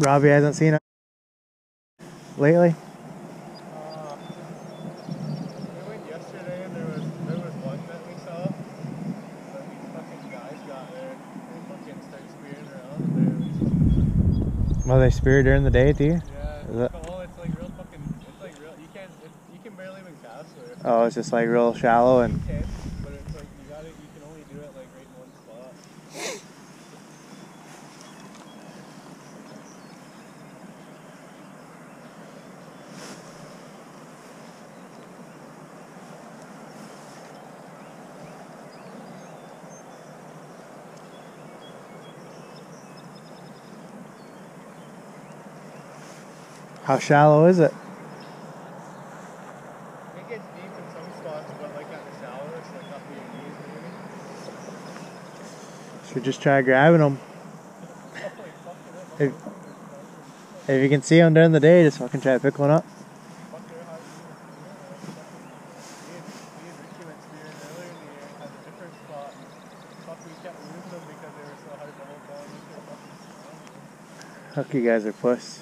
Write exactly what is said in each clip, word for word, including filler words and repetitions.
Robbie hasn't seen it lately? Uh, we went yesterday and there was there was one that we saw, but these fucking guys got there. They fucking started spearing around and they Well, they spear during the day too? yeah, Is it? oh, it's like real fucking, it's like real, you can't, it, you can barely even cast there. Oh, it's just like real shallow and... You can, but it's like, you gotta, you can only do it like right in one spot. How shallow is it? It gets deep in some spots, but like at the shallowest, like up to your knees maybe. Should just try grabbing them. If, if you can see them during the day, just fucking try to pick one up. Fuck, you guys are puss.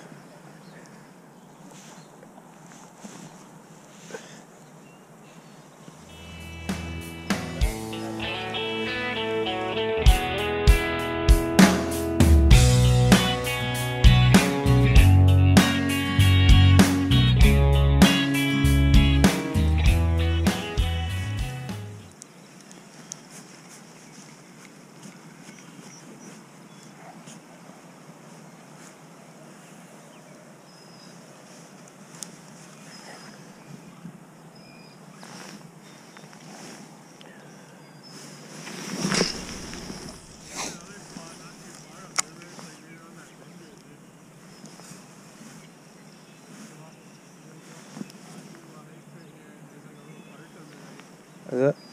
Is it?